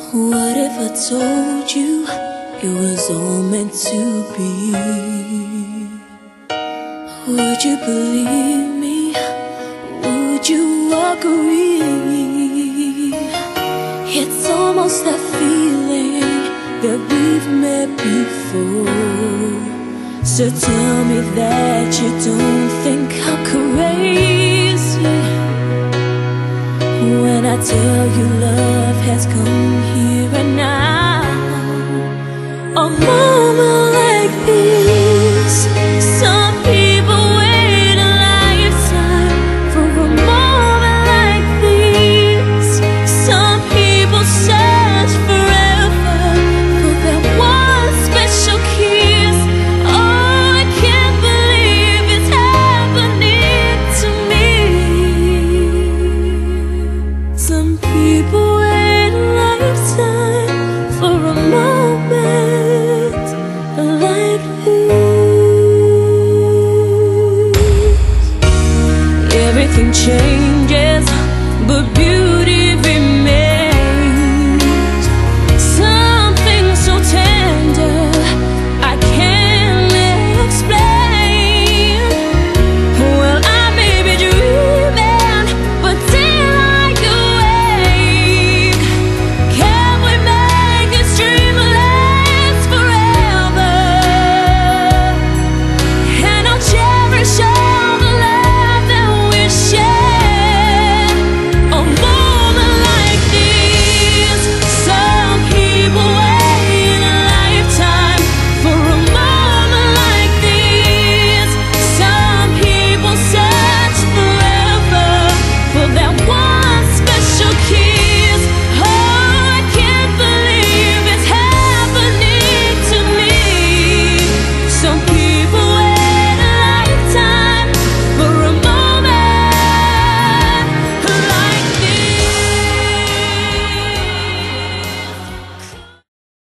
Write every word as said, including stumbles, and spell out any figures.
What if I told you it was all meant to be? Would you believe me? Would you agree? It's almost that feeling that we've met before. So tell me that you don't think I'm crazy when I tell you love has come here and now. Oh,